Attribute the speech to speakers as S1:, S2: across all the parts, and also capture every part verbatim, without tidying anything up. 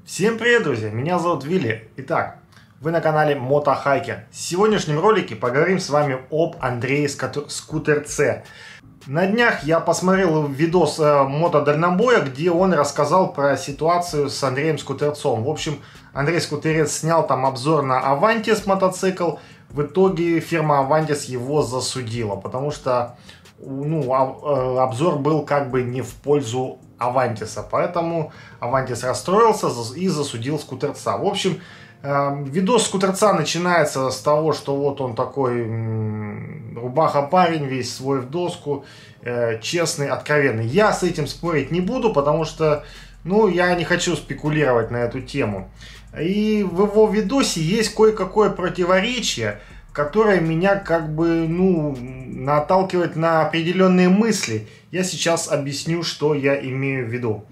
S1: Всем привет, друзья! Меня зовут Вилли. Итак, вы на канале Мотохайкер. В сегодняшнем ролике поговорим с вами об Андрее Скутерце. На днях я посмотрел видос э, мотодальнобоя, где он рассказал про ситуацию с Андреем Скутерцом. В общем, Андрей Скутерец снял там обзор на Avantis мотоцикл. В итоге фирма Avantis его засудила, потому что ну, обзор был как бы не в пользу Avantis, поэтому Avantis расстроился и засудил Скутерца. В общем, э, видос Скутерца начинается с того, что вот он такой м, рубаха-парень, весь свой в доску, э, честный, откровенный. Я с этим спорить не буду, потому что ну, я не хочу спекулировать на эту тему. И в его видосе есть кое-какое противоречие, которое меня как бы, ну, наталкивает на определенные мысли. Я сейчас объясню, что я имею в виду.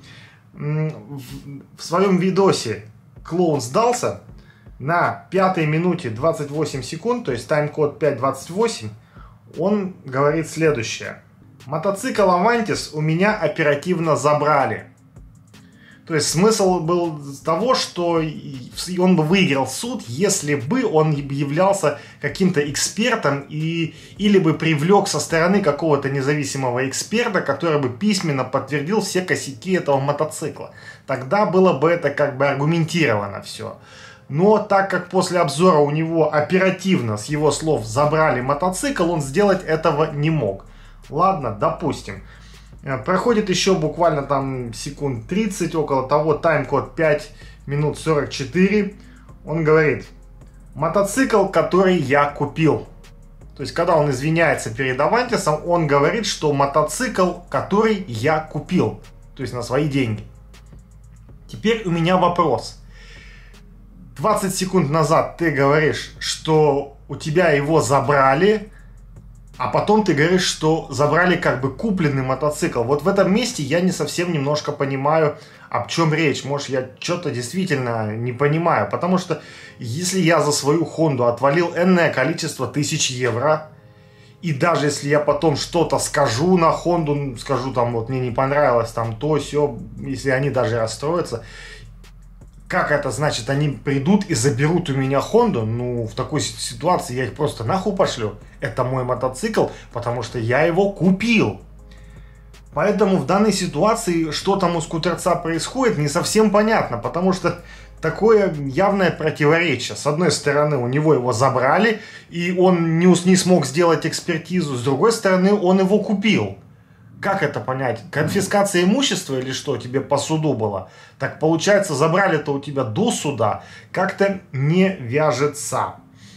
S1: В своем видосе клоун сдался на пятой минуте двадцать восемь секунд, то есть тайм-код пять двадцать восемь, он говорит следующее. Мотоцикл Avantis у меня оперативно забрали. То есть смысл был того, что он бы выиграл суд, если бы он являлся каким-то экспертом и, или бы привлек со стороны какого-то независимого эксперта, который бы письменно подтвердил все косяки этого мотоцикла. Тогда было бы это как бы аргументировано все. Но так как после обзора у него оперативно, с его слов, забрали мотоцикл, он сделать этого не мог. Ладно, допустим. Проходит еще буквально там секунд тридцать, около того, тайм-код пять минут сорок четыре. Он говорит: мотоцикл, который я купил. То есть, когда он извиняется перед Авантисом, он говорит, что мотоцикл, который я купил. То есть, на свои деньги. Теперь у меня вопрос. двадцать секунд назад ты говоришь, что у тебя его забрали. А потом ты говоришь, что забрали как бы купленный мотоцикл. Вот в этом месте я не совсем немножко понимаю, о чем речь. Может, я что-то действительно не понимаю. Потому что если я за свою Хонду отвалил энное количество тысяч евро, и даже если я потом что-то скажу на Хонду, скажу там, вот мне не понравилось там то, сё, если они даже расстроятся, как это значит, они придут и заберут у меня Хонду? Ну, в такой ситуации я их просто нахуй пошлю. Это мой мотоцикл, потому что я его купил. Поэтому в данной ситуации, что там у Скутерца происходит, не совсем понятно. Потому что такое явное противоречие. С одной стороны, у него его забрали, и он не, не смог сделать экспертизу. С другой стороны, он его купил. Как это понять? Конфискация имущества или что тебе по суду было? Так получается, забрали-то у тебя до суда. Как-то не вяжется.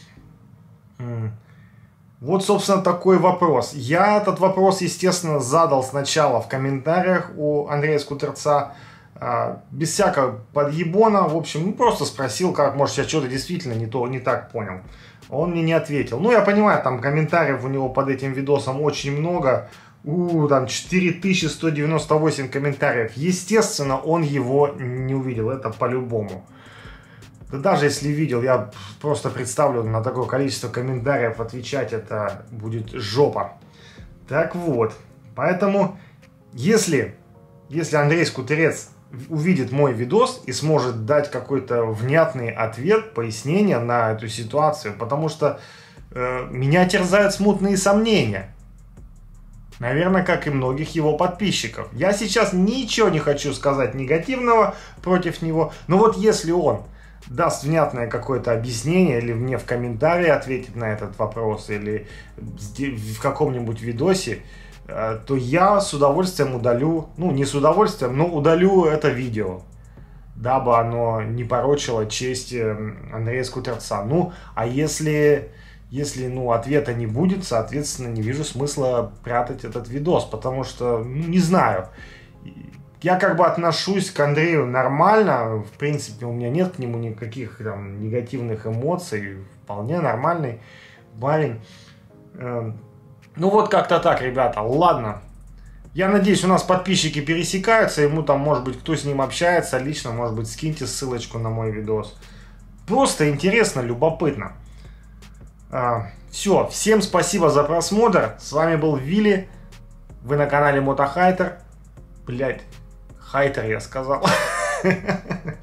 S1: Вот, собственно, такой вопрос. Я этот вопрос, естественно, задал сначала в комментариях у Андрея Скутерца. Без всякого подъебона. В общем, ну, просто спросил, как, может, я что-то действительно не, то, не так понял. Он мне не ответил. Ну, я понимаю, там комментариев у него под этим видосом очень много. У, там четыре тысячи сто девяносто восемь комментариев. Естественно, он его не увидел. Это по-любому. Да даже если видел, я просто представлю, на такое количество комментариев отвечать, это будет жопа. Так вот. Поэтому, если, если Андрей Скутерец увидит мой видос и сможет дать какой-то внятный ответ, пояснение на эту ситуацию, потому что э, меня терзают смутные сомнения. Наверное, как и многих его подписчиков. Я сейчас ничего не хочу сказать негативного против него. Но вот если он даст внятное какое-то объяснение, или мне в комментарии ответит на этот вопрос, или в каком-нибудь видосе, то я с удовольствием удалю, ну не с удовольствием, но удалю это видео, дабы оно не порочило честь Андрея Скутерца. Ну, а если... Если, ну, ответа не будет, соответственно, не вижу смысла прятать этот видос, потому что, ну, не знаю. Я как бы отношусь к Андрею нормально, в принципе, у меня нет к нему никаких там негативных эмоций, вполне нормальный парень. Ну, вот как-то так, ребята, ладно. Я надеюсь, у нас подписчики пересекаются, ему там, может быть, кто с ним общается лично, может быть, скиньте ссылочку на мой видос. Просто интересно, любопытно. А, все, всем спасибо за просмотр. С вами был Вилли. Вы на канале Мотохайкер. Блять, Хайтер я сказал.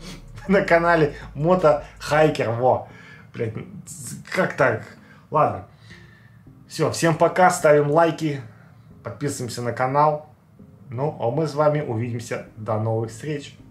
S1: на канале Мотохайкер. Во. Блядь, как так? Ладно. Все, всем пока, ставим лайки, подписываемся на канал. Ну, а мы с вами увидимся. До новых встреч.